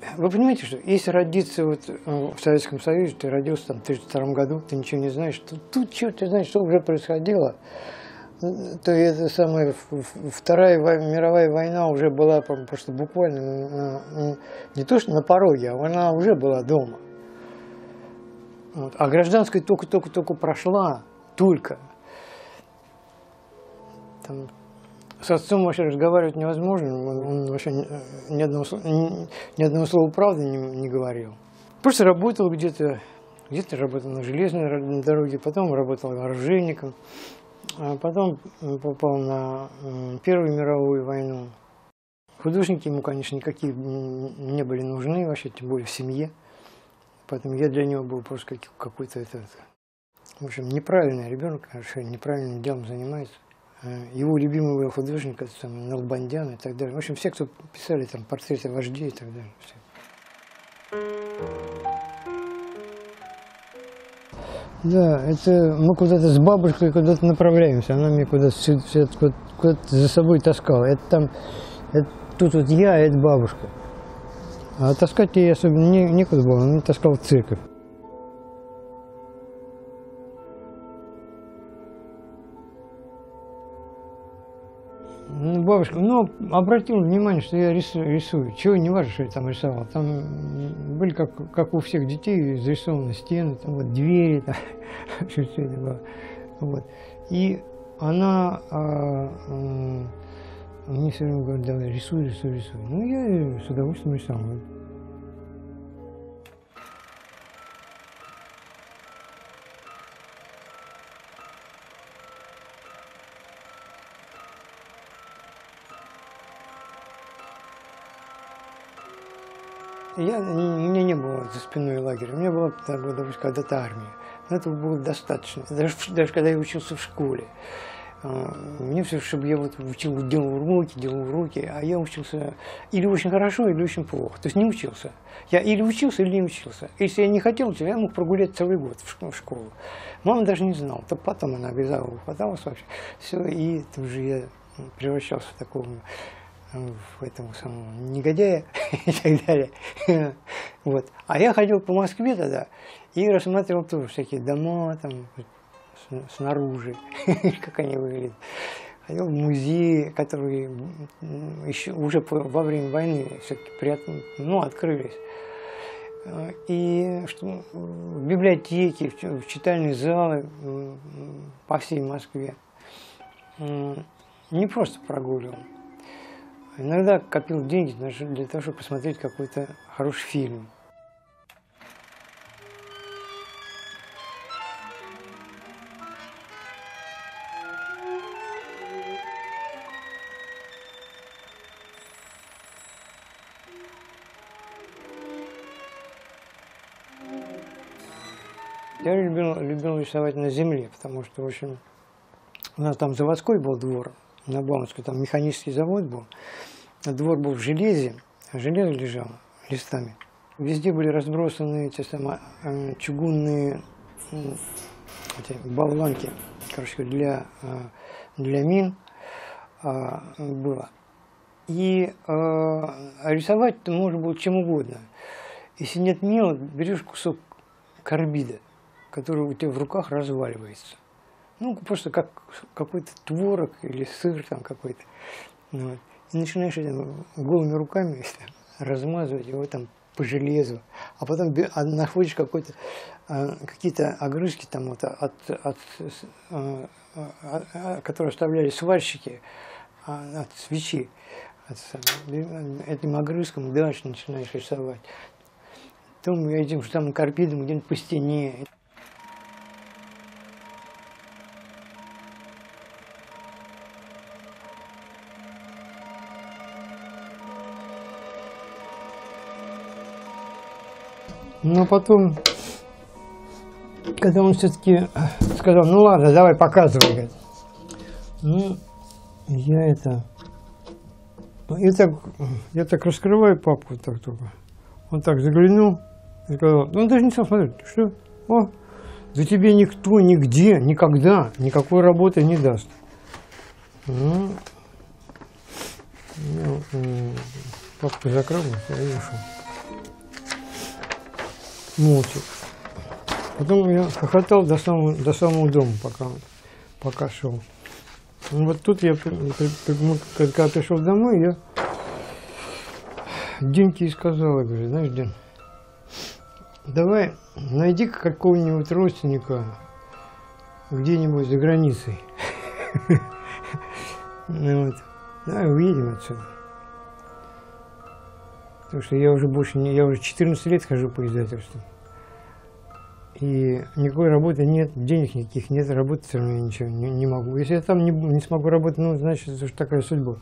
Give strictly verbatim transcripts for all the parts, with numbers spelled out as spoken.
вы понимаете, что если родиться вот в Советском Союзе, ты родился там в тысяча девятьсот тридцать втором году, ты ничего не знаешь, то тут что ты знаешь, что уже происходило, то это самое, Вторая мировая война уже была просто буквально не то что на пороге, а она уже была дома. Вот. А гражданская только-только-только прошла, только. Там, с отцом вообще разговаривать невозможно, он, он вообще ни, ни, одного, ни, ни одного слова правды не, не говорил. Просто работал где-то, где-то работал на железной дороге, потом работал оружейником, а потом попал на Первую мировую войну. Художники ему, конечно, никакие не были нужны, вообще, тем более в семье. Поэтому я для него был просто какой-то, это, в общем, неправильный ребенок, неправильным делом занимается. Его любимый был художник, это там, Налбандян и так далее. В общем, все, кто писали там портреты вождей и так далее. Все. Да, это мы куда-то с бабушкой куда-то направляемся. Она меня куда-то куда куда за собой таскала. Это там, это, тут вот я, а это бабушка. А таскать ей особенно не, некуда было, она меня таскала в церковь. Ну, бабушка, ну, обратила внимание, что я рисую, рисую. Чего, не важно, что я там рисовал. Там были, как, как у всех детей, зарисованы стены, там вот двери, там, все это было. Вот. И она а, а, мне все время говорит, давай, рисуй, рисуй, рисуй. Ну, я с удовольствием рисовал. Я, у меня не было за спиной лагеря, у меня была, допустим, когда-то армия. Но этого было достаточно. Даже, даже когда я учился в школе. Мне все, чтобы я вот учил, делал уроки, делал уроки, а я учился или очень хорошо, или очень плохо. То есть не учился. Я или учился, или не учился. Если я не хотел, то я мог прогулять целый год в школу. Мама даже не знала. То потом она обязала, хваталась вообще. Все, и тут же я превращался в такого, в этого самого негодяя и так далее. Вот. А я ходил по Москве тогда и рассматривал тоже всякие дома там снаружи, как они выглядят. Ходил в музеи, которые еще уже во время войны все-таки ну, открылись. И что, в библиотеки, в читальные залы по всей Москве. Не просто прогуливал. Иногда копил деньги для того, чтобы посмотреть какой-то хороший фильм. Я любил, любил рисовать на земле, потому что, в общем, у нас там заводской был двор, на Бауманской, там механический завод был. Двор был в железе, а железо лежало листами. Везде были разбросаны эти самые чугунные эти болванки, короче, для, для мин было. И рисовать можно было чем угодно. Если нет мела, берешь кусок карбида, который у тебя в руках разваливается. Ну, просто как какой-то творог или сыр там какой-то. Вот. И начинаешь этим голыми руками размазывать его там по железу. А потом находишь какой-то, какие-то огрызки там вот от, от, от, которые оставляли сварщики от свечи. От, этим огрызком дальше начинаешь рисовать. Потом этим же самым карбидом где-нибудь по стене. Но потом, когда он все-таки сказал, ну ладно, давай показывай, говорит. Ну, я это... И так, я так раскрываю папку, так только. Он так заглянул и сказал, ну он даже не стал смотреть, что? О, да тебе никто, нигде, никогда, никакой работы не даст. Ну, ну папку закрыл и ушел. молча. Потом я хохотал до самого, до самого дома, пока, пока шел. Ну, вот тут я, когда пришел домой, я Динке и сказал, я говорю, знаешь, Дин, давай найди какого-нибудь родственника где-нибудь за границей. Ну вот, давай уедем отсюда. Потому что я уже больше не, я уже четырнадцать лет хожу по издательству. И никакой работы нет, денег никаких нет, работать все равно я ничего не, не могу. Если я там не, не смогу работать, ну, значит, это же такая судьба.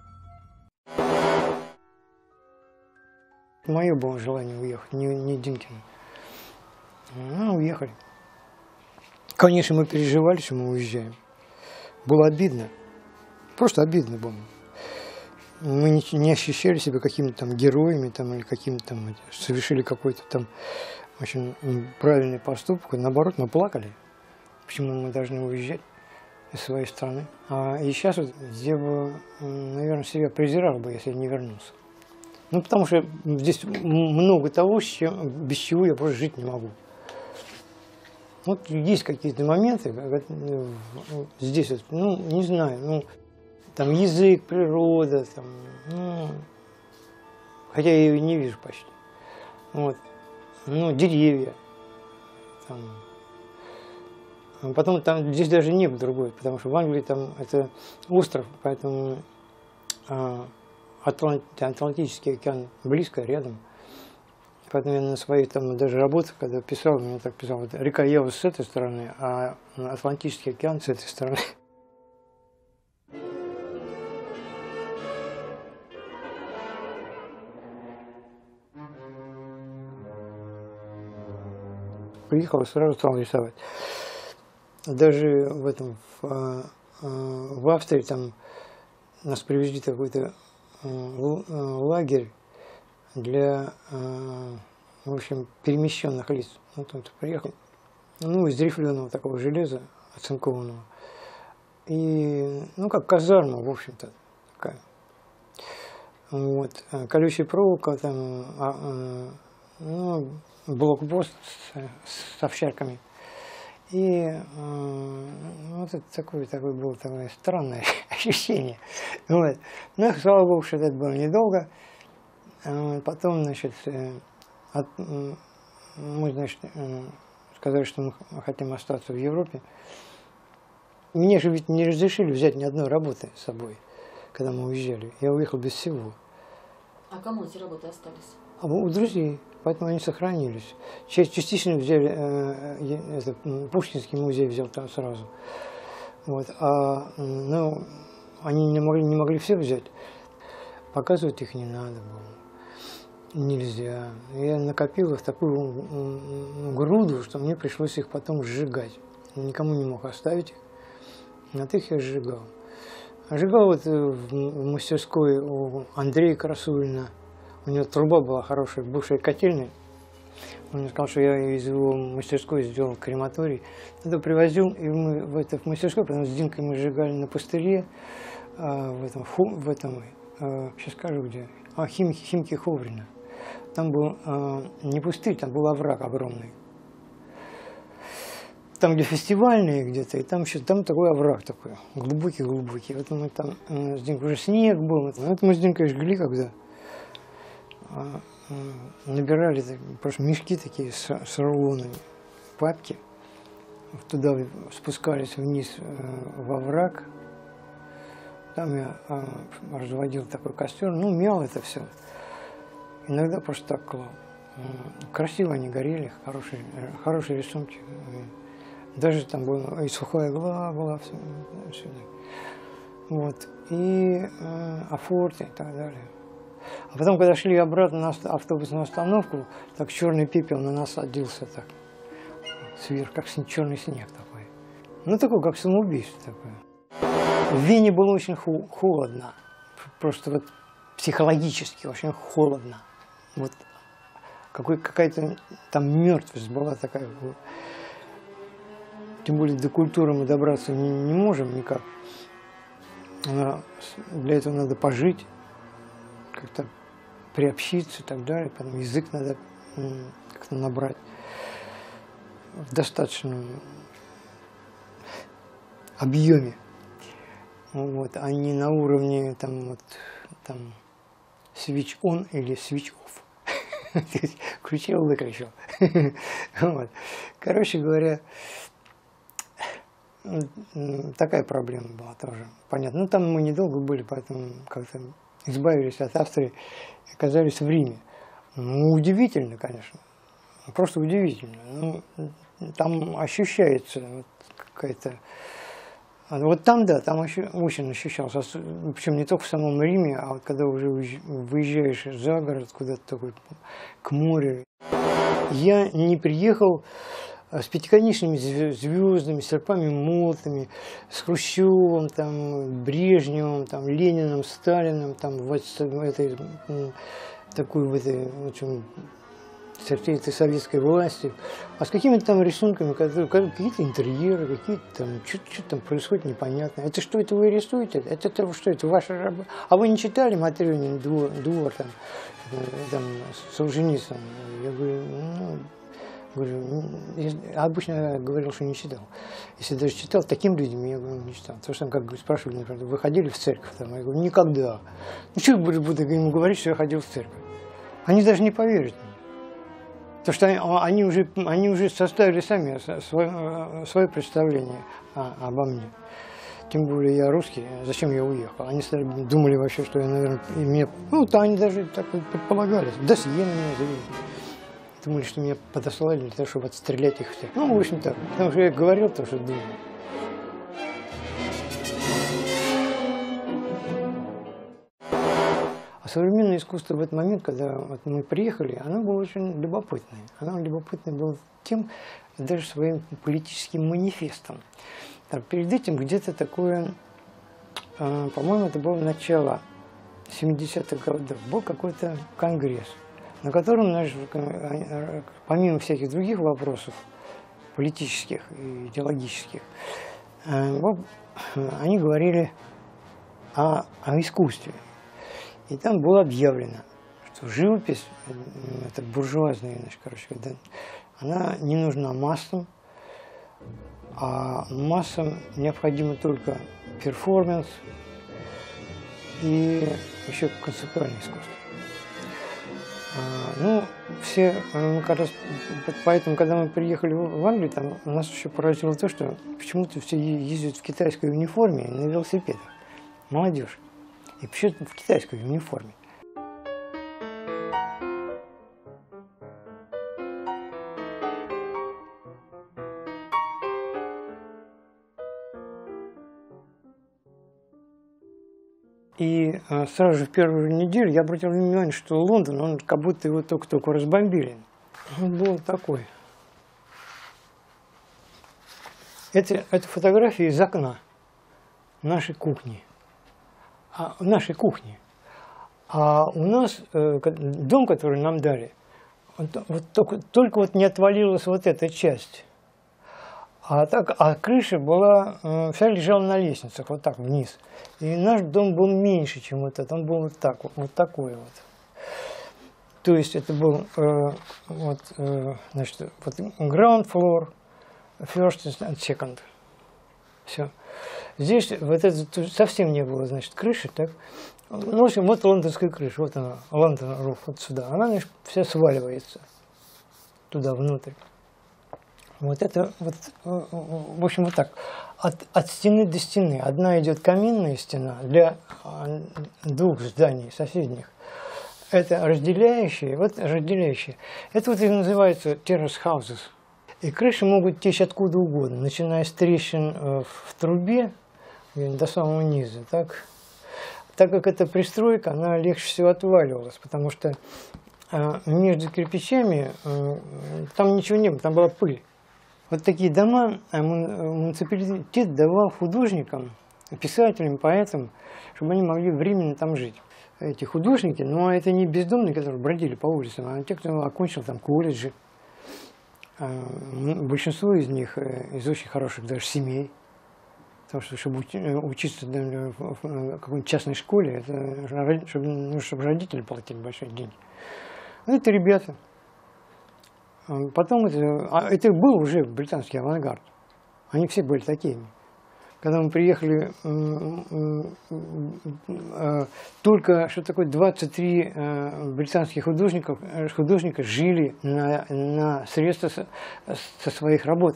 Мое было желание уехать, не, не Динкина. Ну, уехали. Конечно, мы переживали, что мы уезжаем. Было обидно. Просто обидно было. Мы не, не ощущали себя какими-то там героями там, или какими-то там, совершили какой-то там очень правильный поступок. Наоборот, мы плакали. Почему мы должны уезжать из своей страны. А, и сейчас вот я бы, наверное, себя презирал бы, если я не вернулся. Ну, потому что здесь много того, с чем, без чего я просто жить не могу. Вот есть какие-то моменты, здесь, ну, не знаю, ну, там язык, природа, там, ну, хотя я ее не вижу почти. Вот. Ну, деревья. Там. Потом там, здесь даже небо другое, потому что в Англии там это остров, поэтому а, Атлант, Атлантический океан близко, рядом. Поэтому я на своей там даже работах, когда писал, мне так писал, вот, река Ева с этой стороны, а Атлантический океан с этой стороны. Приехал и сразу стал рисовать. Даже в этом, в, в Австрии, там нас привезли в какой-то лагерь для, в общем, перемещенных лиц. Вот он приехал, ну, из рифленого такого железа, оцинкованного. И, ну, как казарма, в общем-то, такая. Вот. Колючая проволока, там, ну, блокпост с, с овчарками. И э, вот это такое, такое было такое странное ощущение. Вот. Но, слава богу, что это было недолго. Э, потом, значит, э, от, э, мы, значит, э, сказали, что мы хотим остаться в Европе. Мне же ведь не разрешили взять ни одной работы с собой, когда мы уезжали. Я уехал без всего. А кому эти работы остались? А у друзей. Поэтому они сохранились. Часть частично взяли, э, это, Пушкинский музей взял там сразу. Вот. А, ну, они не могли, не могли все взять. Показывать их не надо было. Нельзя. Я накопил их такую груду, что мне пришлось их потом сжигать. Никому не мог оставить их. На их я сжигал. А сжигал вот в мастерской у Андрея Красулина. У него труба была хорошая, бывшая котельная. Он мне сказал, что я из его мастерской сделал крематорий. Это привозил, и мы в, это, в мастерской, потом с Динкой мы сжигали на пустыре, а, в этом, в этом а, сейчас скажу где, а, Хим, Химки Ховрина. Там был а, не пустырь, там был овраг огромный. Там, где фестивальные где-то, и там еще там такой овраг такой, глубокий-глубокий. Вот мы там а, с Динкой, уже снег был, это мы с Динкой жгли, когда набирали просто мешки такие с, с рулонами, папки, туда спускались вниз во враг, там я а, разводил такой костер, ну, мял это все, иногда просто так клал. Красиво они горели, хорошие, хорошие рисунки, даже там была и сухая игла была, все, все, вот, и э, афорты и так далее. А потом, когда шли обратно на автобусную остановку, так черный пепел на нас садился так, сверху, как черный снег такой. Ну, такой, как самоубийство такое. В Вене было очень холодно, просто вот психологически очень холодно. Вот какая-то там мертвость была такая. Тем более до культуры мы добраться не, не можем никак. Но для этого надо пожить, как-то приобщиться и так далее. Потом язык надо как-то набрать в достаточном объеме, вот, а не на уровне там, вот, там, switch on или switch off. Включил, выключил. Вот. Короче говоря, такая проблема была тоже. Понятно. Ну, там мы недолго были, поэтому как-то избавились от Австрии и оказались в Риме. Ну, удивительно, конечно. Просто удивительно. Ну, там ощущается вот какая-то... Вот там, да, там очень ощущался. Причем не только в самом Риме, а вот когда уже выезжаешь за город, куда-то такой к морю. Я не приехал с пятиконечными звездами, серпами, молотами, с Хрущевым, там, Брежневым, там, Лениным, Сталиным, там, в этой, такой, в этой, в общем, со всей этой советской власти, а с какими-то там рисунками, какие-то интерьеры, какие-то там, что-то там происходит непонятно. Это что, это вы рисуете? Это, это что, это ваша работа? А вы не читали Матрёнин двор, двор там, там, Солженицын? Я говорю, ну, говорю, я обычно говорил, что не читал. Если даже читал, таким людям я говорю, не читал. Потому что там, как спрашивали, например, вы ходили в церковь? Там, я говорю, никогда. Ну, что я буду ему говорить, что я ходил в церковь? Они даже не поверят. Потому что они уже, они уже составили сами свое, свое представление обо мне. Тем более я русский, зачем я уехал? Они думали вообще, что я, наверное, меня... Ну, то они даже так предполагали. Досье на меня завели. Думали, что меня подослали для того, чтобы отстрелять их всех. Ну, в общем так. Потому что я говорил то, что думал. А современное искусство в этот момент, когда вот мы приехали, оно было очень любопытное. Оно любопытное было тем, даже своим политическим манифестом. Так, перед этим где-то такое, э, по-моему, это было начало семидесятых годов, был какой-то конгресс, на котором, наш, помимо всяких других вопросов, политических и идеологических, э, они говорили о, о искусстве. И там было объявлено, что живопись, это буржуазная, значит, короче, она не нужна массам, а массам необходимо только перформанс и еще концептуальное искусство. А, ну, все, ну, как раз, поэтому, когда мы приехали в Англию, там нас еще поразило то, что почему-то все ездят в китайской униформе на велосипедах. Молодежь. И почему-то в китайской униформе. И а, сразу же в первую неделю я обратил внимание, что Лондон, он как будто его только-только разбомбили. Он был такой. Это, это фотография из окна нашей кухни. А, нашей кухни. А у нас э, дом, который нам дали, вот, вот только, только вот не отвалилась вот эта часть. А, так, а крыша была, э, вся лежала на лестницах, вот так вниз. И наш дом был меньше, чем вот этот, он был вот, так, вот, вот такой вот. То есть это был э, вот, э, значит, вот ground floor, first and second. Все. Здесь вот это совсем не было, значит, крыши, так. Ну, в общем, вот лондонская крыша, вот она, Лондон руф, вот сюда. Она, значит, вся сваливается туда, внутрь. Вот это, вот, в общем, вот так. От, от стены до стены. Одна идет каминная стена для двух зданий соседних. Это разделяющие, вот разделяющие. Это вот и называется terrace houses. И крыши могут течь откуда угодно, начиная с трещин в трубе до самого низа. Так, так как эта пристройка, она легче всего отваливалась, потому что между кирпичами там ничего не было, там была пыль. Вот такие дома муниципалитет давал художникам, писателям, поэтам, чтобы они могли временно там жить. Эти художники, но это не бездомные, которые бродили по улицам, а те, кто окончил там колледжи. Большинство из них из очень хороших даже семей. Потому что, чтобы учиться в какой-нибудь частной школе, это, чтобы, ну, чтобы родители платили большие деньги. Ну, это ребята. Потом это, а это был уже британский авангард. Они все были такими. Когда мы приехали, только что такое двадцать три британских художников, художника жили на, на средства со, со своих работ.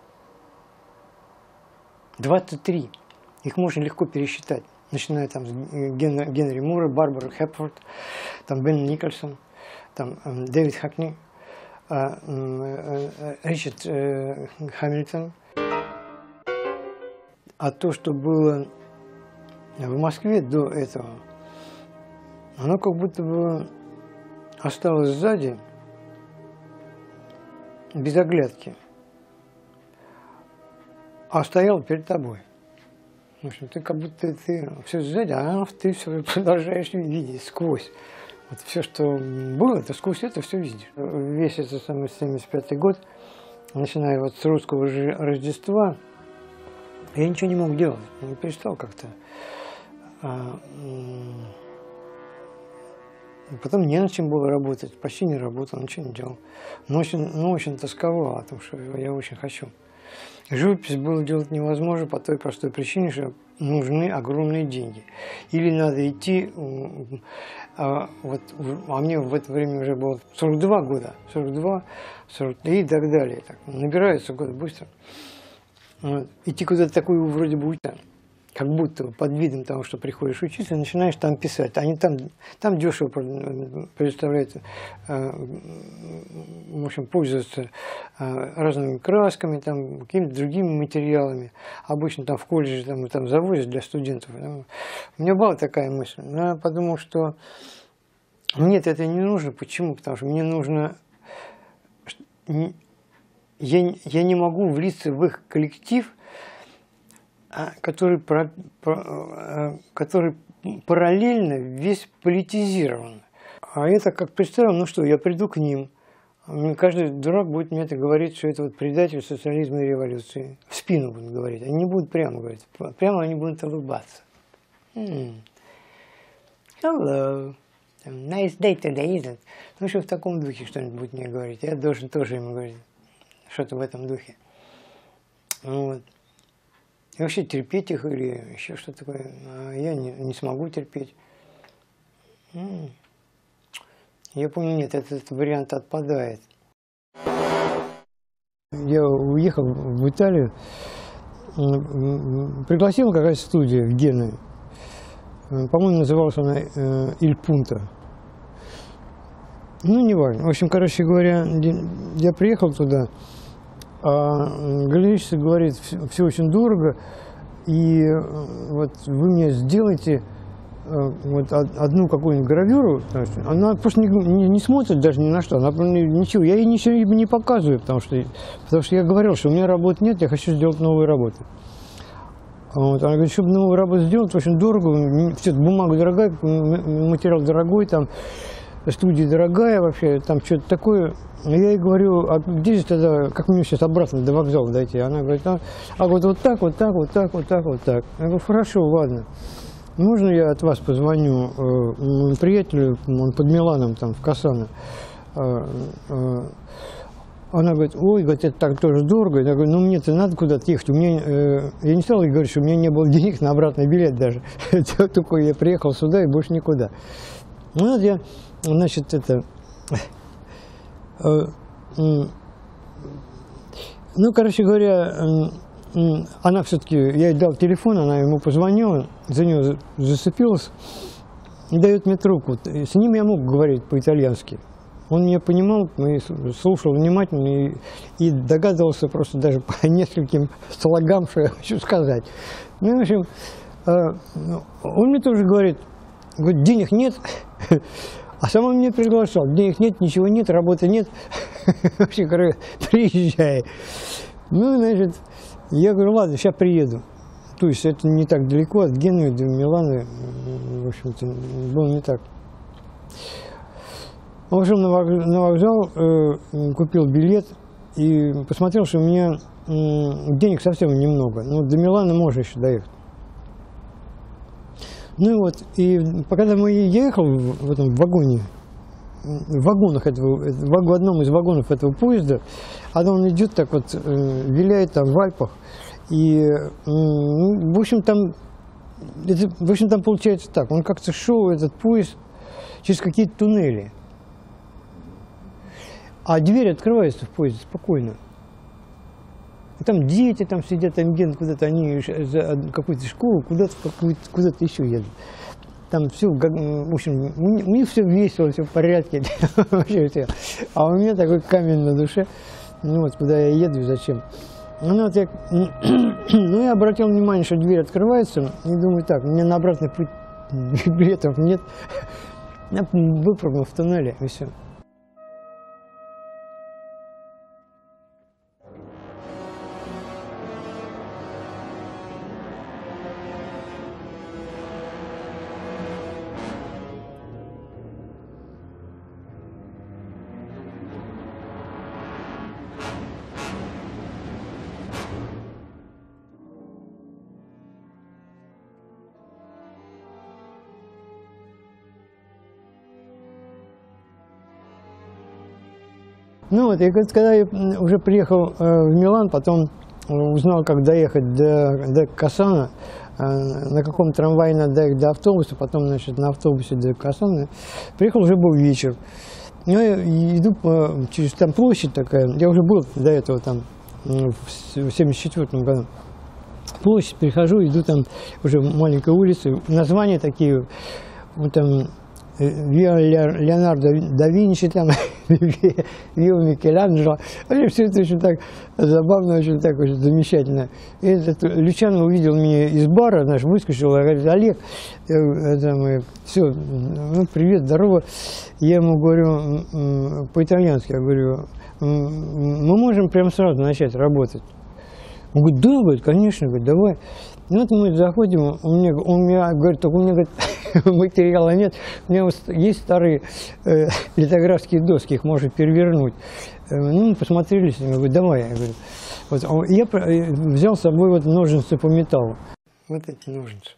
двадцать три. Их можно легко пересчитать. Начиная там с Ген, Генри Мура, Барбара Хепфорд, там Бен Никольсон, там Дэвид Хакни, Ричард Хамильтон. А то, что было в Москве до этого, оно как будто бы осталось сзади, без оглядки, а стоял перед тобой. В общем, ты как будто ты все сзади, а ты все продолжаешь видеть сквозь. Вот все, что было, ты сквозь это все видишь. Весь этот самый семьдесят пятый год, начиная вот с русского Рождества, я ничего не мог делать, я перестал как-то. А, потом не над чем было работать, почти не работал, ничего не делал. Но очень, но очень тосковал о том, что я очень хочу. Живопись было делать невозможно по той простой причине, что нужны огромные деньги. Или надо идти, а, вот, а мне в это время уже было сорок два года, сорок два, сорок три и так далее. Так, набираются годы быстро. Вот. Идти куда-то такую вроде бы как будто под видом того, что приходишь учиться, начинаешь там писать. Они там, там дешево предоставляют, в общем, пользуются разными красками, там, какими-то другими материалами. Обычно там в колледже там, там завозят для студентов. У меня была такая мысль. Но я подумал, что мне это не нужно. Почему? Потому что мне нужно... Я, я не могу влиться в их коллектив, который, про, про, который параллельно весь политизирован. А это как представил, ну что, я приду к ним, каждый дурак будет мне это говорить, что это вот предатель социализма и революции. В спину будут говорить, они не будут прямо говорить, прямо они будут улыбаться. Hmm. Hello. Nice day today, isn't it? Ну что в таком духе что-нибудь будет мне говорить, я должен тоже ему говорить. Что-то в этом духе. Вот. И вообще терпеть их или еще что-то такое, я не, не смогу терпеть. Я помню, нет, этот, этот вариант отпадает. Я уехал в Италию, пригласила какая-то студия в Генуе. По-моему, называлась она «Иль Пунто». Ну, не важно. В общем, короче говоря, я приехал туда, а галерейщица говорит, все очень дорого, и вот вы мне сделаете вот одну какую-нибудь гравюру, она просто не, не, не смотрит даже ни на что, она ничего, я ей ничего не показываю, потому что, потому что я говорил, что у меня работы нет, я хочу сделать новые работы. Вот, она говорит, чтобы новую работу сделать, очень дорого, все, бумага дорогая, материал дорогой, там, студия дорогая вообще, там что-то такое. Я ей говорю, а где же тогда, как мне сейчас обратно до вокзала дойти? Она говорит, а, а вот, вот так, вот так, вот так, вот так, вот так. Я говорю, хорошо, ладно. Можно я от вас позвоню э, приятелю, он под Миланом, там, в Кассано. Э, э, она говорит, ой, говорит, это так тоже дорого. Я говорю, ну мне-то надо куда-то ехать. У меня, э, я не стал ей говорить, что у меня не было денег на обратный билет даже. Только я приехал сюда и больше никуда. Ну вот я, значит, это... Ну, короче говоря, она все-таки, я ей дал телефон, она ему позвонила, за нее зацепилась и дает мне трубку. С ним я мог говорить по-итальянски. Он меня понимал, слушал внимательно и, и догадывался просто даже по нескольким слогам, что я хочу сказать. Ну, в общем, он мне тоже говорит, говорит, денег нет. А сам он меня приглашал. Денег нет, ничего нет, работы нет. Вообще, говорю, приезжай. Ну, значит, я говорю, ладно, сейчас приеду. То есть это не так далеко, от Генуи до Милана, в общем-то, было не так. В общем, на вокзал э, купил билет и посмотрел, что у меня э, денег совсем немного. Ну, до Милана можно еще доехать. Ну и вот, и когда мы ехал в этом вагоне, в вагонах этого, в одном из вагонов этого поезда, а он идет так вот, виляет там в Альпах, и, ну, в общем, там, это, в общем, там получается так, он как-то шел, этот поезд, через какие-то туннели, а дверь открывается в поезде спокойно. И там дети там сидят, там где-то куда-то, они за какую-то школу, куда-то куда-то еще едут. Там все, в общем, у них все весело, все в порядке. А у меня такой камень на душе. Ну вот, куда я еду и зачем. Ну, вот я, ну, я обратил внимание, что дверь открывается, и думаю, так, у меня на обратный путь билетов нет. Я выпрыгнул в туннеле, и все. Ну вот, и когда я уже приехал в Милан, потом узнал, как доехать до, до Кассана, на каком трамвае надо доехать до автобуса, потом, значит, на автобусе до Кассана. Приехал, уже был вечер. Ну, я иду по, через там площадь такая, я уже был до этого там, в семьдесят четвёртом году. Площадь, перехожу, иду там уже маленькой улицы, названия такие, вот там, Виа Леонардо да Винчи, там, Виа Микеланджело. Все это очень так забавно, очень так очень замечательно. И этот Лючано увидел меня из бара, наш выскочил, говорит, Олег, это мы, все, ну, привет, здорово. Я ему говорю по-итальянски, я говорю, мы можем прямо сразу начать работать. Он говорит, да, говорит, конечно, говорит, давай. Ну вот мы заходим, у меня, он меня говорит, только у меня, говорит, материала нет, у меня вот есть старые э, литографские доски, их можно перевернуть. Э, ну, мы посмотрели с ними, говорю, давай. Я говорю, вот, я взял с собой вот ножницы по металлу. Вот эти ножницы.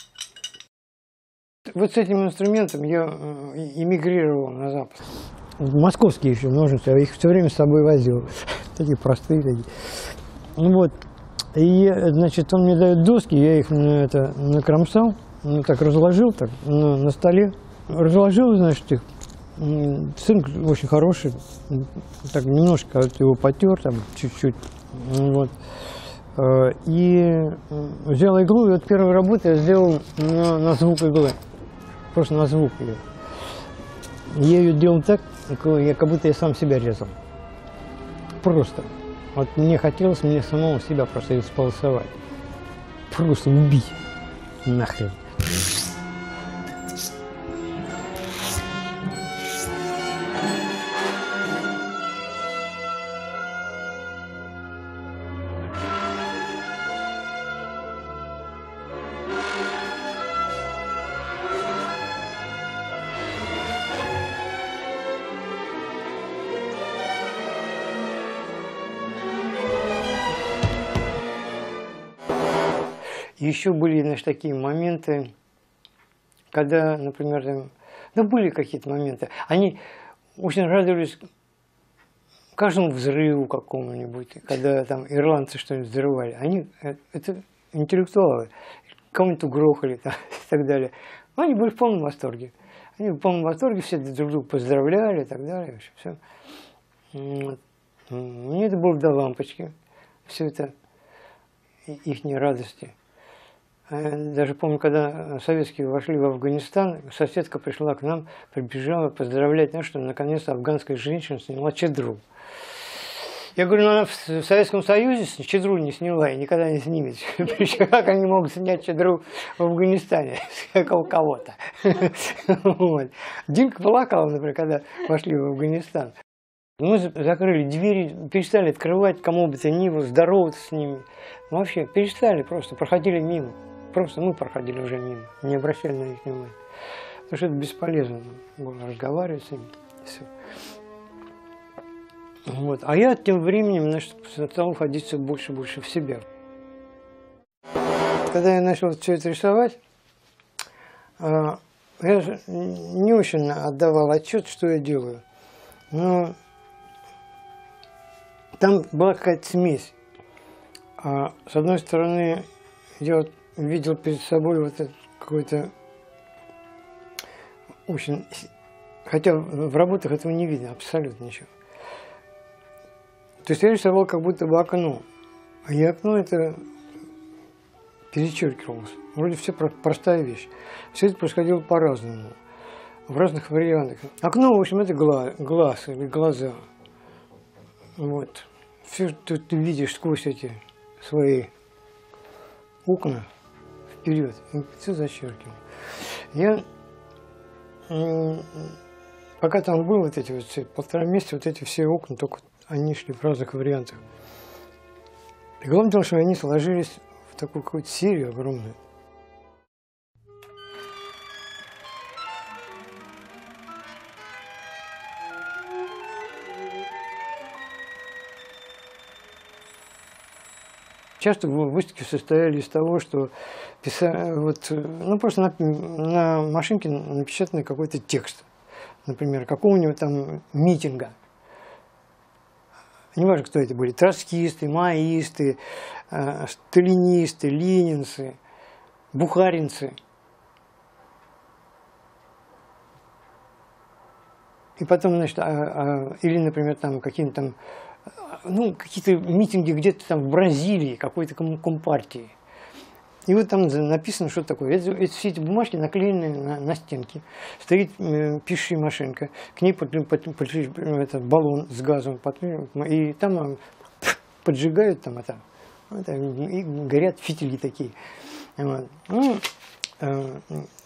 Вот с этим инструментом я эмигрировал на Запад. Московские еще ножницы, я их все время с собой возил. Такие простые такие. Ну вот. И, значит, он мне дает доски, я их это, накромсал, ну, так разложил так, на, на столе. Разложил, значит, их. Цинк очень хороший, так немножко его потер, там, чуть-чуть. Вот. И взял иглу, и вот первую работу я сделал на, на звук иглы. Просто на звук ее. Я ее делал так, как будто я сам себя резал. Просто. Вот мне хотелось мне самому себя просто исполосовать. Просто убить. Нахрен. Еще были, значит, такие моменты, когда, например, там, ну, были какие-то моменты, они очень радовались каждому взрыву какому-нибудь, когда там ирландцы что-нибудь взрывали. Они, это интеллектуалы, кому-нибудь угрохали там, и так далее. Но они были в полном восторге. Они в полном восторге, все друг друга поздравляли и так далее. Все. Вот. Мне это было до лампочки, все это, ихние радости. Даже помню, когда советские вошли в Афганистан, соседка пришла к нам, прибежала поздравлять нас, что наконец-то афганская женщина сняла чадру. Я говорю, ну она в Советском Союзе чадру не сняла и никогда не снимет. Причем как они могут снять чадру в Афганистане у кого-то. Димка плакала, например, когда вошли в Афганистан. Мы закрыли двери, перестали открывать кому бы то ни было, здороваться с ними. Вообще перестали, просто проходили мимо. Просто мы проходили уже мимо, не обращали на них внимания. Потому что это бесполезно было разговаривать с ними. Все. Вот. А я тем временем, значит, стал уходить все больше и больше в себя. Когда я начал все это рисовать, я же не очень отдавал отчет, что я делаю. Но там была какая-то смесь. А с одной стороны, я вот видел перед собой вот этот какой-то очень... Хотя в работах этого не видно, абсолютно ничего. То есть я рисовал как будто бы окно. А и окно это перечеркивалось. Вроде все простая вещь. Все это происходило по-разному. В разных вариантах. Окно, в общем, это глаз, глаз или глаза. Вот. Все, что ты видишь сквозь эти свои окна вперед. Все зачеркивал. Я пока там был вот эти вот все, полтора месяца, вот эти все окна, только они шли в разных вариантах. И главное дело, что они сложились в такую какую-то серию огромную. Часто выставки состояли из того, что писали, вот, ну, просто на, на машинке напечатанный какой-то текст, например, какого-нибудь там митинга. Неважно, кто это были, троцкисты, маоисты, э, сталинисты, ленинцы, бухаринцы. И потом, значит, а, а, или, например, там какие-то там, ну, какие-то митинги где-то там в Бразилии, какой-то компартии. И вот там написано, что такое. Это, это все эти бумажки наклеены на, на стенки. Стоит э, пишущая машинка, к ней под, под, под, этот баллон с газом, под, и там поджигают там это, это, и горят фитили такие. Вот. Ну, э,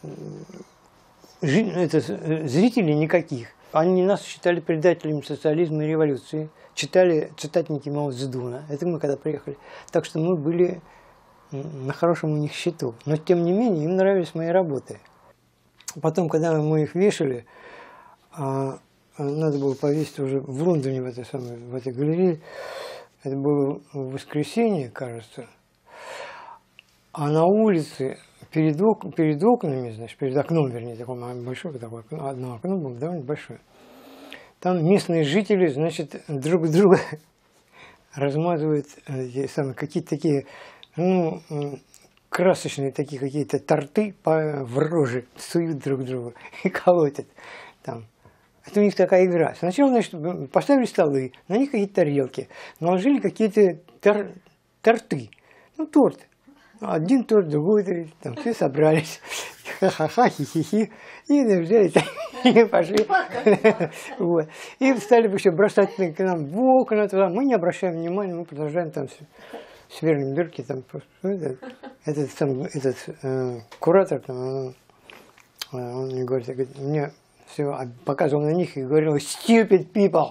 жи, это, зрителей никаких. Они нас считали предателями социализма и революции. Читали цитатники Мао Цзэдуна. Это мы когда приехали. Так что мы были на хорошем у них счету. Но, тем не менее, им нравились мои работы. Потом, когда мы их вешали, а, надо было повесить уже в Лондоне, в этой, самой, в этой галерее. Это было в воскресенье, кажется. А на улице, перед, ок, перед окнами, значит, перед окном, вернее, такое большое, такое окно, одно окно было довольно большое. Там местные жители, значит, друг друга размазывают какие-то такие, ну, красочные такие какие-то торты по, в рожи, суют друг другу и колотят там. Это у них такая игра. Сначала, значит, поставили столы, на них какие-то тарелки, наложили какие-то тор, торты, ну, торт. Один торт, другой, там все собрались, ха-ха-ха, хи-хи-хи, и взяли и пошли. Вот. И стали еще бросать к нам в окна, туда. Мы не обращаем внимания, мы продолжаем там сверлим дырки. Там, этот этот, сам, этот э, куратор, там, он, он мне говорит, говорит, мне все показывал на них и говорил: stupid people.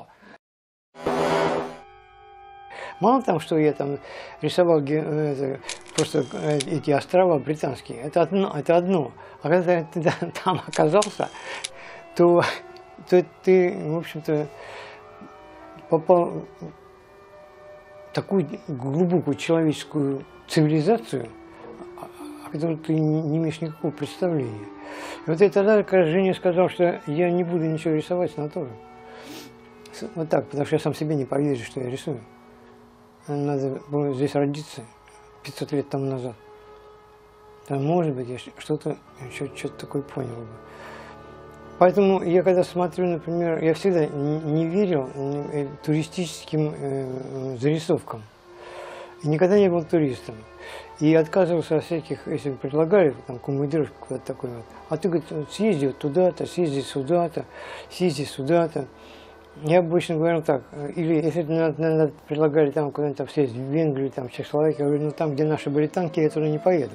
Мало того, что я там рисовал это, просто эти острова британские, это одно, это одно. А когда ты там оказался, то, то ты, в общем-то, попал в такую глубокую человеческую цивилизацию, о которой ты не имеешь никакого представления. И вот я тогда, когда Женя сказал, что я не буду ничего рисовать с натуры. Вот так, потому что я сам себе не поверю, что я рисую. Надо было здесь родиться пятьсот лет тому назад. Там, может быть, я что-то еще что-то такое понял бы. Поэтому я когда смотрю, например, я всегда не верил туристическим э, зарисовкам. И никогда не был туристом. И отказывался от всяких, если предлагали, там, командировку куда-то такой вот. А ты, говорит, съезди вот туда-то, съезди сюда-то, съезди сюда-то. Я обычно говорил так, или если надо, предлагали там куда-нибудь там съездить в Венгрию, там, в Чехословакию, я говорю, ну там, где наши были танки, я туда не поеду.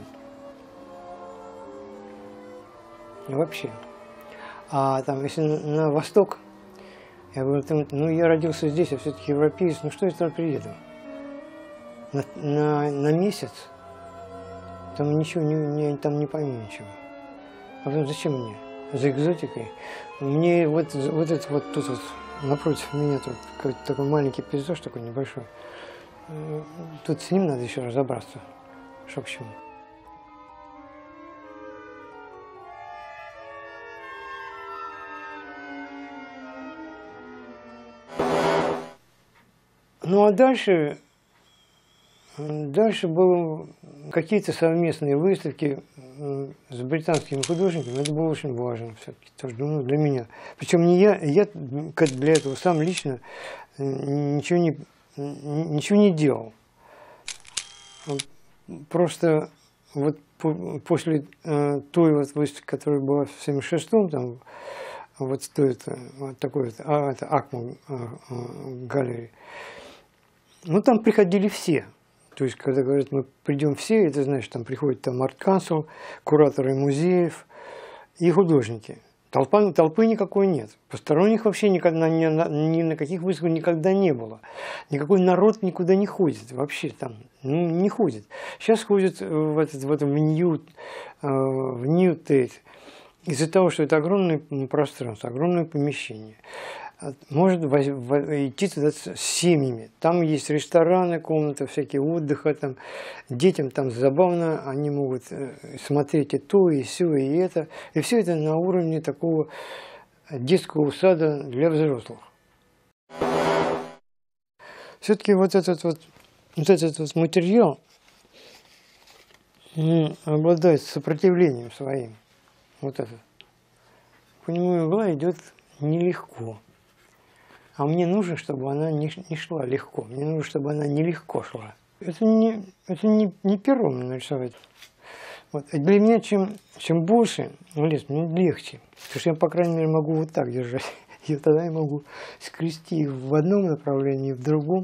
Вообще. А там, если на, на восток, я говорю, там, ну я родился здесь, я все-таки европеец, ну что я туда приеду? На, на, на месяц? Там ничего, не, не, там не пойму ничего. А потом зачем мне? За экзотикой? Мне вот, вот это вот тут вот, напротив меня тут какой-то такой маленький пейзаж, такой небольшой. Тут с ним надо еще разобраться. Что к чему. Ну а дальше, дальше были какие-то совместные выставки с британскими художниками. Это было очень важно все-таки, тоже, ну, для меня. Причем не я, я для этого сам лично ничего не, ничего не делал. Просто вот после той вот выставки, которая была в семьдесят шестом, там, вот стоит вот такой вот, а, это Акма галерея. Ну, там приходили все. То есть, когда говорят, мы придем все, это значит, там приходят там арт-кансел, кураторы музеев и художники. Толпа, толпы никакой нет. Посторонних вообще никогда, ни, ни на каких выставках никогда не было. Никакой народ никуда не ходит. Вообще там, ну, не ходит. Сейчас ходят в этот, в этом Нью, в Нью Тейт. Из-за того, что это огромное пространство, огромное помещение. Может идти туда с семьями. Там есть рестораны, комнаты, всякие отдыха. Там. Детям там забавно, они могут смотреть и то, и все, и это. И все это на уровне такого детского сада для взрослых. Все-таки вот этот вот, вот этот вот материал обладает сопротивлением своим. Вот этот. По нему игла идет нелегко. А мне нужно, чтобы она не, не шла легко. Мне нужно, чтобы она нелегко шла. Это не, это не, не пером нарисовать. Вот. Для меня чем, чем больше лес, мне легче. Потому что я, по крайней мере, могу вот так держать. И тогда я могу скрести в одном направлении, в другом.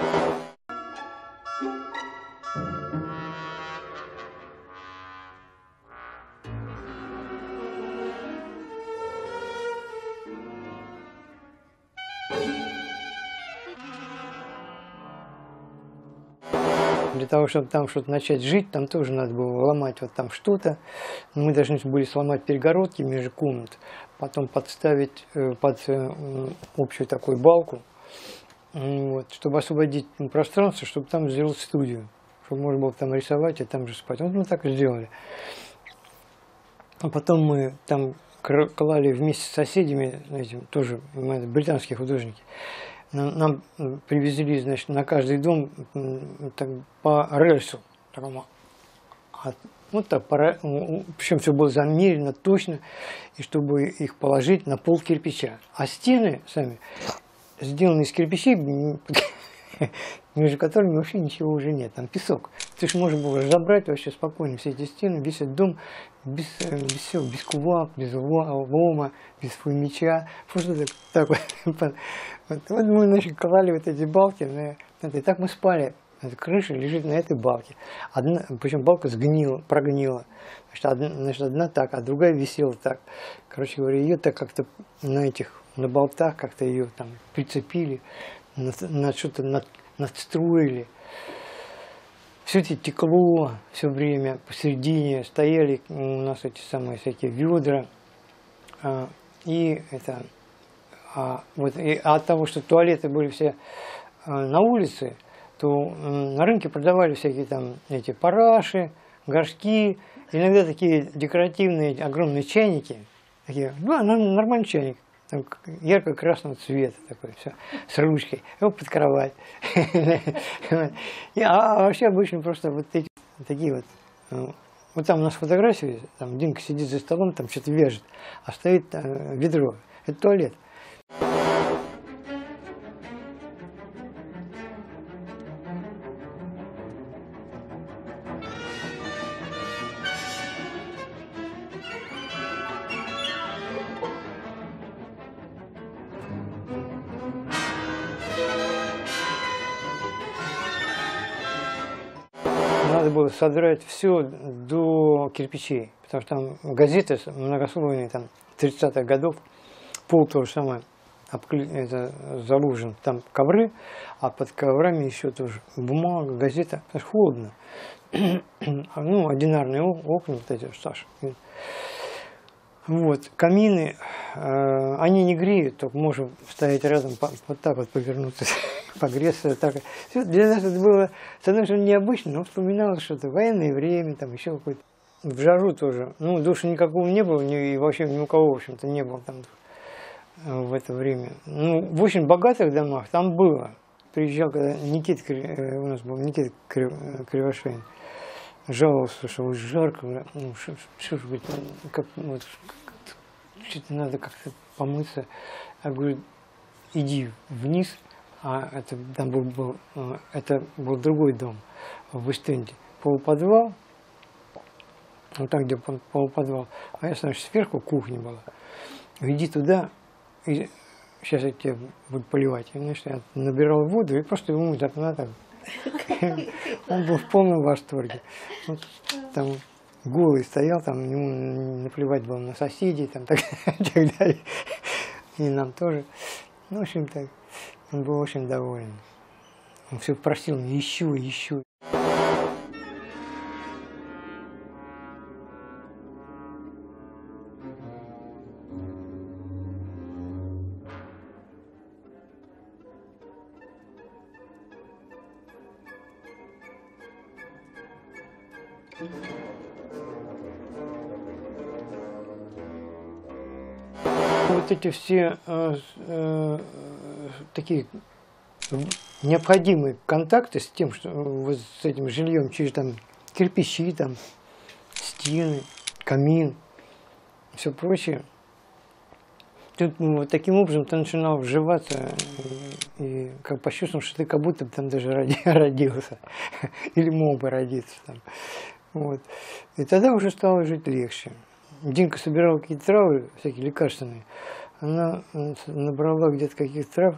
Для того, чтобы там что-то начать жить, там тоже надо было ломать вот там что-то. Мы должны были сломать перегородки между комнат, потом подставить под общую такую балку, вот, чтобы освободить пространство, чтобы там сделать студию, чтобы можно было там рисовать и там же спать. Вот мы так и сделали. А потом мы там клали вместе с соседями, этим, тоже британские художники. Нам привезли, значит, на каждый дом так, по рельсу. Такому, вот так, по, причем все было замерено точно, и чтобы их положить на пол кирпича. А стены сами сделаны из кирпичей, между которыми вообще ничего уже нет, там песок. То есть можно было разобрать вообще спокойно все эти стены, весь этот дом, без, без всего, без кувалд, без лома, без меча. Просто так, так вот. Вот, вот мы, значит, клали вот эти балки, на, и так мы спали. Эта крыша лежит на этой балке. Одна, причем балка сгнила, прогнила. Значит одна, значит, одна так, а другая висела так. Короче говоря, ее так как-то на этих, на болтах как-то ее там прицепили, на, на что-то над, надстроили. Все это текло все время, посередине стояли у нас эти самые всякие ведра. А, и это... А, вот, и, а от того, что туалеты были все а, на улице, то а, на рынке продавали всякие там эти параши, горшки, иногда такие декоративные огромные чайники, такие, ну, нормальный чайник, там, ярко-красного цвета такой, все, с ручкой, его под кровать. А вообще обычно просто вот эти такие вот. Вот там у нас фотографии, там Динка сидит за столом, там что-то вяжет, а стоит ведро, это туалет. Надо было содрать все до кирпичей, потому что там газеты многослойные, там, тридцатых годов, пол то же самое, это заложен, там ковры, а под коврами еще тоже бумага, газета, потому что холодно. Ну, одинарные окна, вот эти, Саша. Вот, камины, э, они не греют, только можем стоять рядом, вот так вот повернуться, погреться. Так. Все, для нас это было, с одной стороны, необычно, но вспоминалось что-то, военное время, там еще какое-то. В жару тоже, ну, душа никакого не было, и вообще ни у кого, в общем-то, не было там в это время. Ну, в очень богатых домах там было. приезжал, когда Никита, у нас был Никита Кривошеин, жаловался, что уж жарко, ну, что, что же быть, как, вот, что-то надо как-то помыться. Я говорю, иди вниз, а это, там был, был, это был другой дом в Эстенде, полуподвал, вот так, где полуподвал, а я, значит, сверху кухня была. Иди туда, и сейчас я тебя буду поливать. И, значит, я набирал воду и просто ему так, ну, так. Он был в полном восторге. Вот, там голый стоял, там ему наплевать было на соседей, там, так, так далее. И нам тоже. Ну, в общем, так, он был очень доволен. Он все просил меня, ищу, ищу. Вот эти все э, э, такие необходимые контакты с тем, что вот с этим жильем, через там кирпичи, там стены, камин, все прочее. Тут ну, вот таким образом ты начинал вживаться и, и как почувствовал, что ты как будто бы там даже роди, родился или мог бы родиться там. Вот. И тогда уже стало жить легче. Динка собирала какие-то травы, всякие лекарственные. Она набрала где-то каких-то трав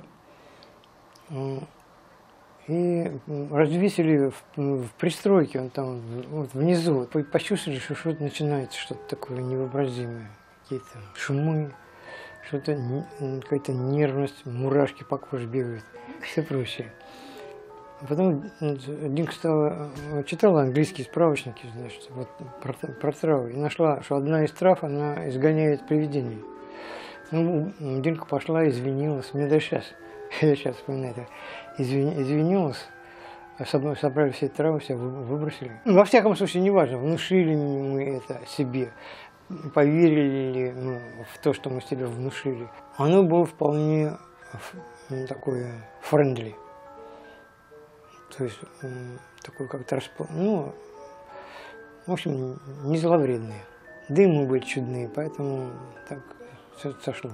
и развесили в, в пристройке, он там вот внизу. Почувствовали, что что-то начинается, что-то такое невообразимое. Какие-то шумы, что-то, какая-то нервность, мурашки по коже бегают, все прочее. Потом Динка стала, читала английские справочники, значит, вот, про, про травы, и нашла, что одна из трав, она изгоняет привидений. Ну, Динка пошла, извинилась, мне даже сейчас, я сейчас вспоминаю это, извини, извинилась, собрали все травы, все выбросили. Ну, во всяком случае, неважно, внушили мы это себе, поверили ли ну, в то, что мы себе внушили. Оно было вполне ну, такое френдли. То есть, такой как-то распол... ну, в общем, не зловредные. Дымы были чудные, поэтому так все сошло.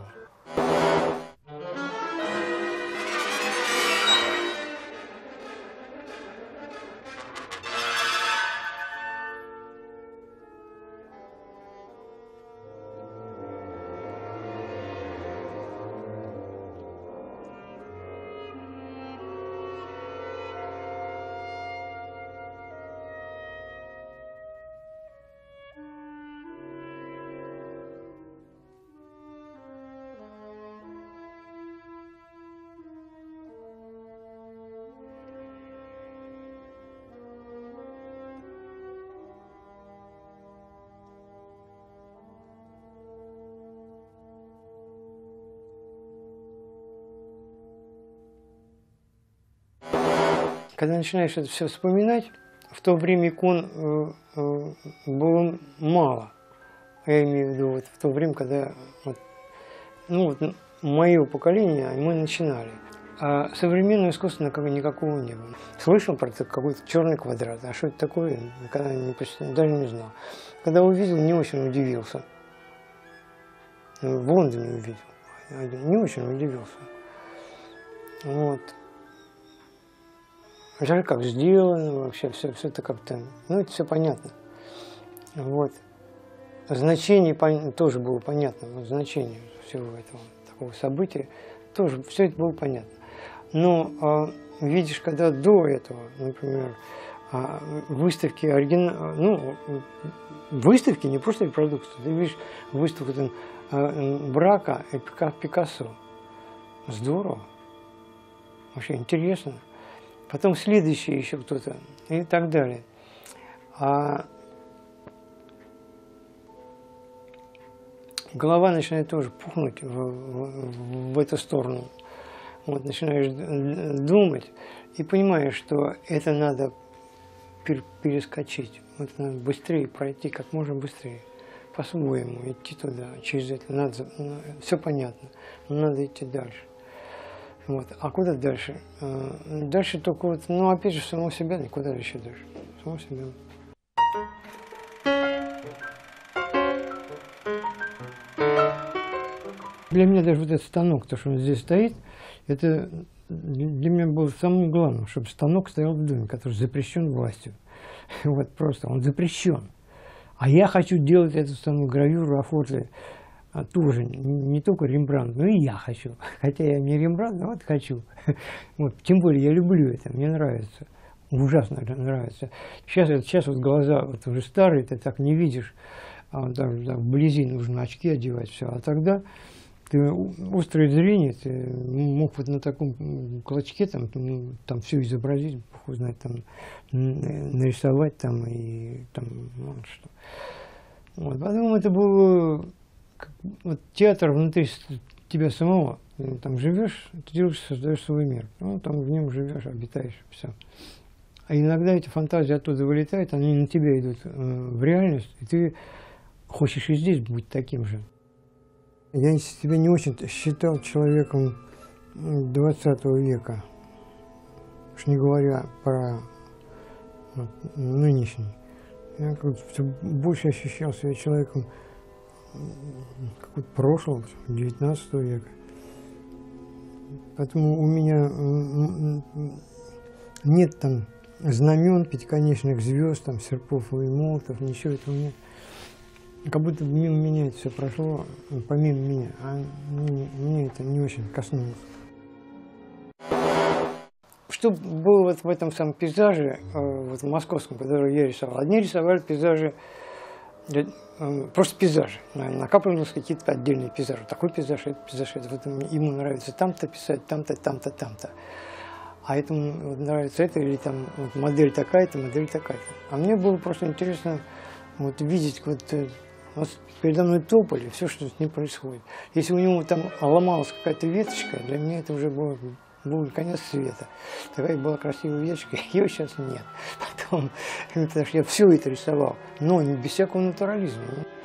Когда начинаешь это все вспоминать, в то время икон э, э, было мало. Я имею в виду вот в то время, когда вот, ну, вот, мое поколение, мы начинали. А современного искусства никакого не было. Слышал про какой-то черный квадрат, а что это такое, никогда не, даже не знал. Когда увидел, не очень удивился. В Лондоне увидел, не очень удивился. Вот. Жаль, как сделано, вообще все, все это как-то, ну это все понятно. Вот. Значение тоже было понятно, вот значение всего этого такого события, тоже все это было понятно. Но а, видишь, когда до этого, например, а, выставки оригинал, ну, выставки, не просто репродукции, ты видишь выставку там, а, Брака и Пикассо. Здорово, вообще интересно. Потом следующий еще кто-то и так далее. А голова начинает тоже пухнуть в, в, в эту сторону. Вот, начинаешь думать и понимаешь, что это надо перескочить. Это надо быстрее пройти, как можно быстрее. По-своему идти туда, через это. Надо, все понятно, но надо идти дальше. Вот. А куда дальше? Дальше только вот, ну опять же, самого себя, никуда еще дальше. Самого себя. Для меня даже вот этот станок, то, что он здесь стоит, это для меня было самым главным, чтобы станок стоял в доме, который запрещен властью. Вот просто, он запрещен. А я хочу делать эту станок, гравюру, оформлять. А тоже не только Рембрандт, но и я хочу. Хотя я не Рембрандт, но вот хочу. Вот, тем более я люблю это, мне нравится. Ужасно нравится. Сейчас, сейчас вот глаза вот уже старые, ты так не видишь. А вот даже да, вблизи нужно очки одевать, все. А тогда ты острое зрение, ты мог вот на таком клочке там, ну, там все изобразить, бог знает, там, нарисовать там и там, ну, что. Вот. Потом это было вот, театр внутри тебя самого. Ты там живешь, ты делаешь, создаешь свой мир. Ну, там в нем живешь, обитаешь, все. А иногда эти фантазии оттуда вылетают, они на тебя идут э, в реальность, и ты хочешь и здесь быть таким же. Я себя не очень считал человеком двадцатого века, уж не говоря про вот, нынешний. Я все больше ощущал себя человеком какого-то прошлого, девятнадцатого века. Поэтому у меня нет там знамен, пятиконечных звезд, там, серпов и молотов, ничего этого нет. Как будто мимо меня это все прошло, помимо меня, а мне это не очень коснулось. Что было вот в этом самом пейзаже, вот в московском, который я рисовал? Одни рисовали пейзажи, просто пейзажи, накапливались какие-то отдельные пейзажи. Такой пейзаж, этот пейзаж, это вот ему нравится там-то писать, там-то, там-то, там-то. А этому вот нравится это, или там вот модель такая-то, модель такая-то. А мне было просто интересно вот видеть вот, вот передо мной тополь, и все, что с ним происходит. Если у него там ломалась какая-то веточка, для меня это уже было, был конец света. Такая была красивая веточка, ее сейчас нет. Потом, потому что я все это рисовал, но не без всякого натурализма.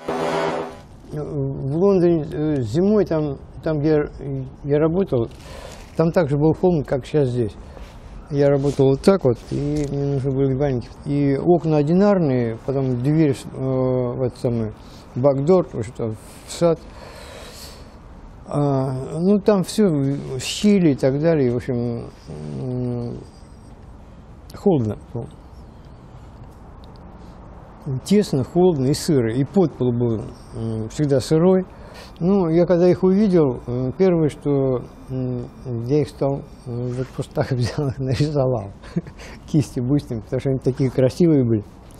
В Лондоне зимой, там, там где я работал, там также был холмик, как сейчас здесь. Я работал вот так вот, и мне нужны были ваники. И окна одинарные, потом дверь э, в этот самый бакдор, в сад. А, ну, там все, щели и так далее. В общем, холодно. Тесно, холодно и сыро. И подпол был всегда сырой. Ну, я когда их увидел, первое, что я их стал, вот просто так взял, их нарисовал кисти быстрыми, потому что они такие красивые были.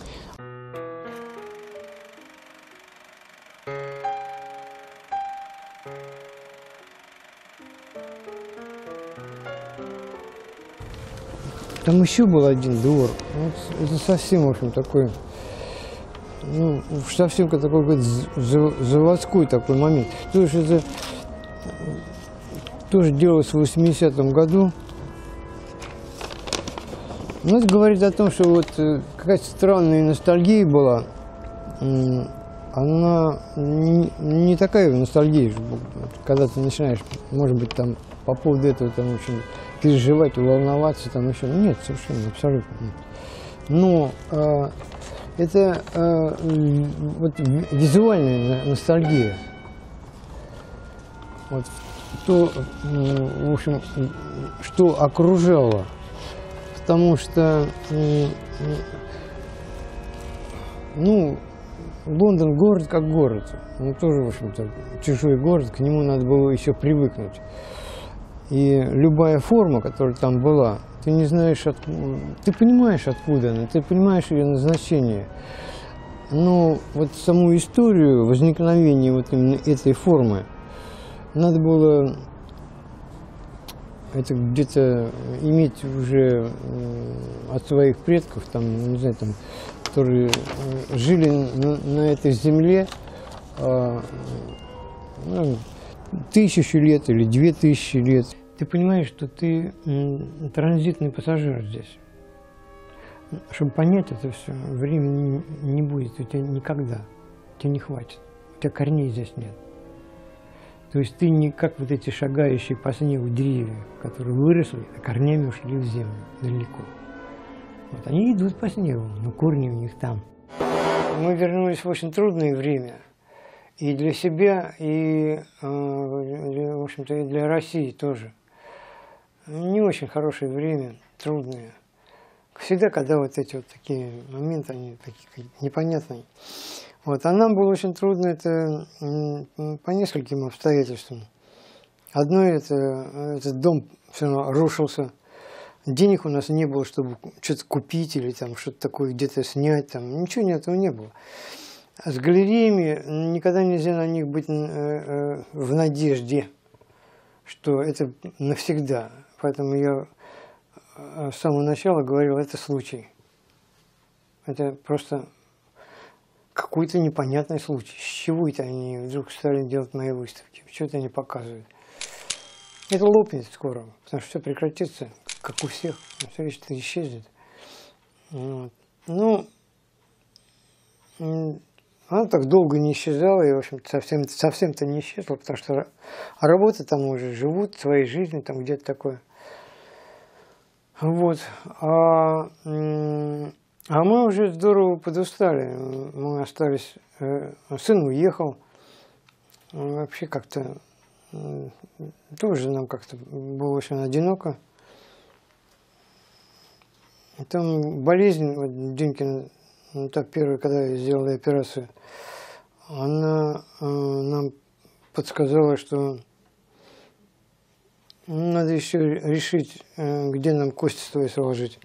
Там еще был один двор, вот, это совсем, в общем, такой, ну, совсем такой заводской такой момент. То есть это тоже делалось в восьмидесятом году. Ну, это говорит о том, что вот какая-то странная ностальгия была. Она не, не такая ностальгия, когда ты начинаешь, может быть, там по поводу этого, там, в общем, переживать, волноваться, там еще. Нет, совершенно, абсолютно нет. Но э, это э, вот, визуальная ностальгия. Вот, то, в общем, что окружало. Потому что, ну, Лондон город как город. Он тоже, в общем-то, чужой город, к нему надо было еще привыкнуть. И любая форма, которая там была, ты не знаешь, откуда, ты понимаешь, откуда она, ты понимаешь ее назначение. Но вот саму историю возникновения вот именно этой формы надо было это где-то иметь уже от своих предков, там, не знаю, там, которые жили на, на этой земле а, ну, тысячу лет или две тысячи лет. Ты понимаешь, что ты транзитный пассажир здесь. Чтобы понять это все, времени не будет у тебя никогда. Тебе не хватит. У тебя корней здесь нет. То есть ты не как вот эти шагающие по снегу деревья, которые выросли, а корнями ушли в землю далеко. Вот они идут по снегу, но корни у них там. Мы вернулись в очень трудное время и для себя, и, в общем-то, и для России тоже. Не очень хорошее время, трудное. Всегда, когда вот эти вот такие моменты, они такие непонятные. Вот. А нам было очень трудно это по нескольким обстоятельствам. Одно, это этот дом все равно рушился. Денег у нас не было, чтобы что-то купить или там что-то такое где-то снять. Там. Ничего нет, этого не было. А с галереями никогда нельзя на них быть в надежде, что это навсегда. Поэтому я с самого начала говорил, это случай. Это просто какой-то непонятный случай. С чего это они вдруг стали делать мои выставки? Что-то они показывают. Это лопнет скоро, потому что все прекратится, как у всех. Все это исчезнет. Вот. Ну, она так долго не исчезала, и, в общем-то, совсем, совсем-то не исчезла, потому что работы там уже живут своей жизнью, там где-то такое. Вот. А, а мы уже здорово подустали. Мы остались... Сын уехал. Вообще как-то... Тоже нам как-то было очень одиноко. И там болезнь, вот Динкина, ну, так первая, когда я сделала операцию, она э, нам подсказала, что надо еще решить, э, где нам кости свои сложить.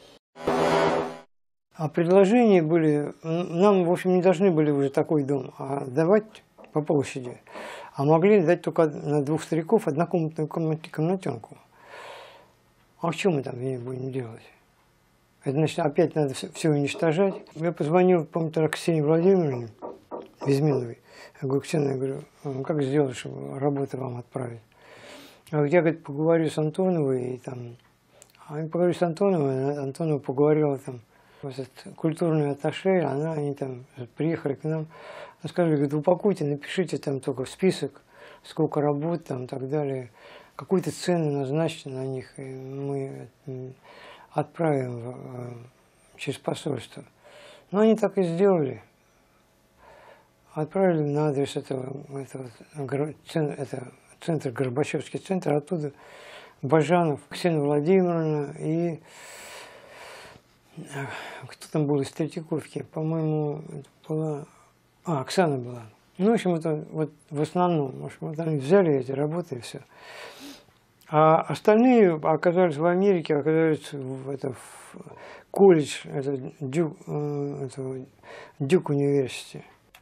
А предложения были, нам, в общем, не должны были уже такой дом, а давать по площади. А могли дать только на двух стариков однокомнатную комнатенку. А что мы там будем делать? Это, значит, опять надо все уничтожать. Я позвонил, помню, Ксении Владимировне Безменовой. Я говорю, Ксения, я говорю, как сделать, чтобы работу вам отправить? Я, говорю, я говорит, поговорю с Антоновой. И, там, а я поговорю с Антоновой, Антонова поговорила там, вот этот культурный атташе, она, они там приехали к нам. Она сказала, говорит, упакуйте, напишите там только список, сколько работ там и так далее. Какую-то цену назначьте на них, и мы отправим через посольство. Но они так и сделали. Отправили на адрес этого, этого это, центр, Горбачевский центр, оттуда Бажанов, Ксения Владимировна и кто там был из Третьяковки, по-моему, это была... А, Оксана была. Ну, в общем, это вот в основном, в общем, вот они взяли эти работы и все. А остальные оказались в Америке, оказались в, это, в колледж, это Дюк, это Дюк университет.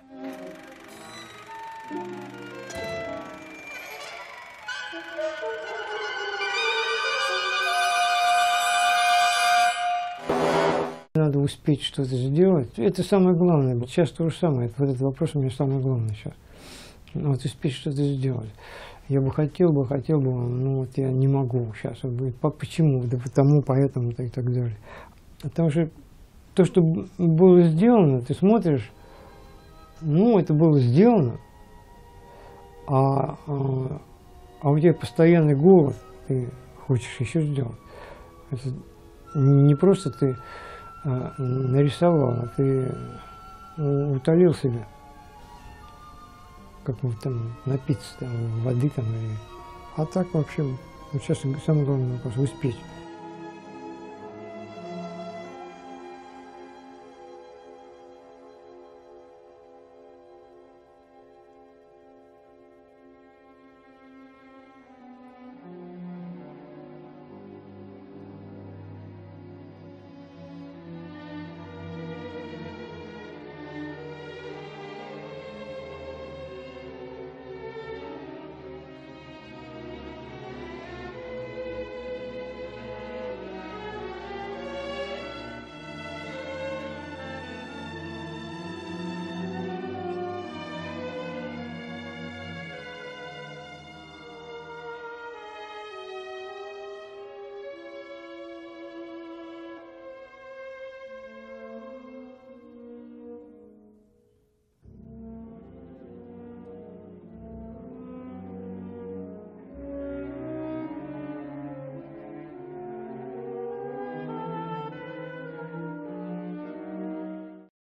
Надо успеть что-то сделать. Это самое главное. Сейчас то же самое. Вот этот вопрос у меня самое главное сейчас. Вот успеть что-то сделать. Я бы хотел бы, хотел бы, но вот я не могу сейчас. Почему? Да потому, поэтому и так далее. Потому что то, что было сделано, ты смотришь, ну, это было сделано, а, а, а у тебя постоянный голод, ты хочешь еще сделать. Это не просто ты а, нарисовал, а ты утолил себя. Как вот там напиться, там, воды там. И... А так вообще, вот сейчас самый главный вопрос — успеть.